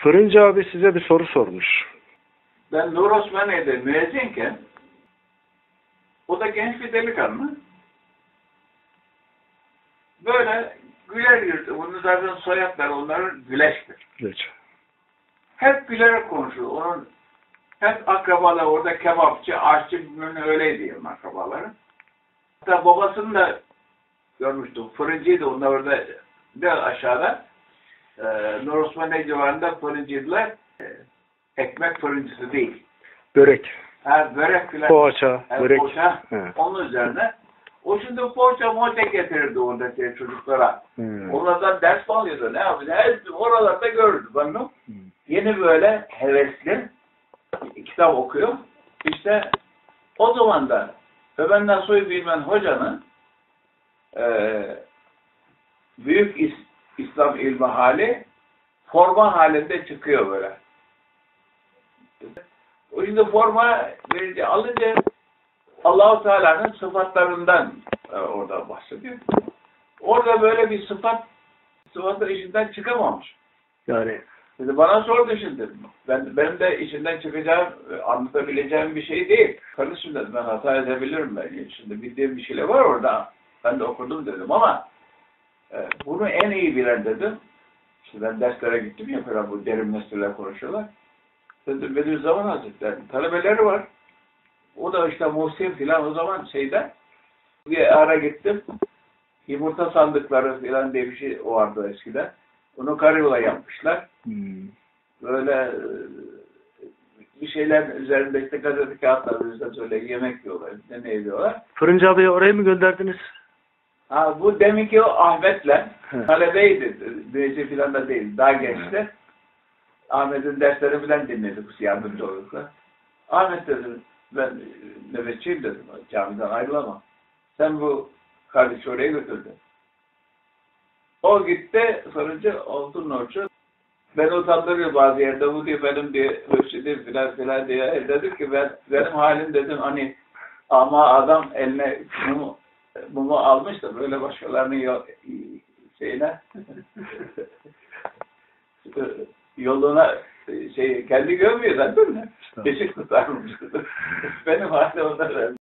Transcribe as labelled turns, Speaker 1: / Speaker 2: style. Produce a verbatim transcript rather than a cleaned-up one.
Speaker 1: Fırıncı abi size bir soru sormuş.
Speaker 2: Ben Nur Osmaniye'de müezzinken o da genç bir delikanlı. Böyle güler yüzlü. Bunun zaten soyadları onların Güleş'tir.
Speaker 1: Geç.
Speaker 2: Hep gülerek konuşur. Onun hep akrabalar orada kebapçı, aşçı bilmem ne öyle diyeyim akrabaları. Hatta babasını da görmüştüm. Fırıncıydı onlar orada bir aşağıda. Ee, Nur Osmaniye civarında fırıncıydılar. Ee, ekmek fırıncısı değil.
Speaker 1: Börek.
Speaker 2: Ha, börek filan.
Speaker 1: Poğaça,
Speaker 2: Ha,
Speaker 1: börek.
Speaker 2: Poğaça.
Speaker 1: He.
Speaker 2: Onun üzerine. O şimdi poğaça moğaça getirirdi oradaki çocuklara.
Speaker 1: Hmm.
Speaker 2: Onlardan ders mi alıyordu? Ne yapıyordu? Her oralarda görürdü. Ben hmm. Yeni böyle hevesli kitap okuyor. İşte o zaman da Ömer Nasuhi Bilmen Hoca'nın e, büyük is, İslam ilmi hali forma halinde çıkıyor böyle. O şimdi forma verince alınca Allah-u Teala'nın sıfatlarından e, orada bahsediyor. Orada böyle bir sıfat sıfatın işinden çıkamamış.
Speaker 1: Yani
Speaker 2: Şimdi bana sordu şimdi. Ben, benim de işinden çıkacağım, anlatabileceğim bir şey değil. Kardeşim dedim, ben hata edebilirim ben. Şimdi bildiğim bir şeyler var orada. Ben de okudum dedim ama e, bunu en iyi bilen dedim. İşte ben derslere gittim ya falan, bu derin nesneler konuşuyorlar. Dedim Bediüzzaman Hazretleri talebeleri var. O da işte Muhsin filan o zaman şeyde bir ara gittim. Yumurta sandıkları filan diye bir şey vardı eskiden. Onu karyola yapmışlar.
Speaker 1: hmm.
Speaker 2: Böyle bir şeyler üzerinde işte gazete kağıtları üzerinde söyle yemek yiyorlar. Ne ne yiyorlar.
Speaker 1: Fırıncı abiyi oraya mı gönderdiniz?
Speaker 2: Ha, bu deminki o Ahmet'le
Speaker 1: He.
Speaker 2: talebeydi. Müezzin filan da değil. Daha gençti. Ahmet'in derslerini filan dinledik. Yardımcı olursa. Ahmet dedim, ben nöbetçiyim dedim. Camiden ayrılamam. Sen bu kardeşi oraya götürdün. O gitti, fırıncı oldu Nurcu. Ben utandırıyor bazı yerde, bu diyor benim diye hırsızım filan filan diye. Dedim ki ben, benim halim dedim hani ama adam eline mumu, mumu almış da böyle başkalarının yol, şeyine yoluna şey kendi görmüyor zaten mi? Işık tutarmış. Benim halim ondan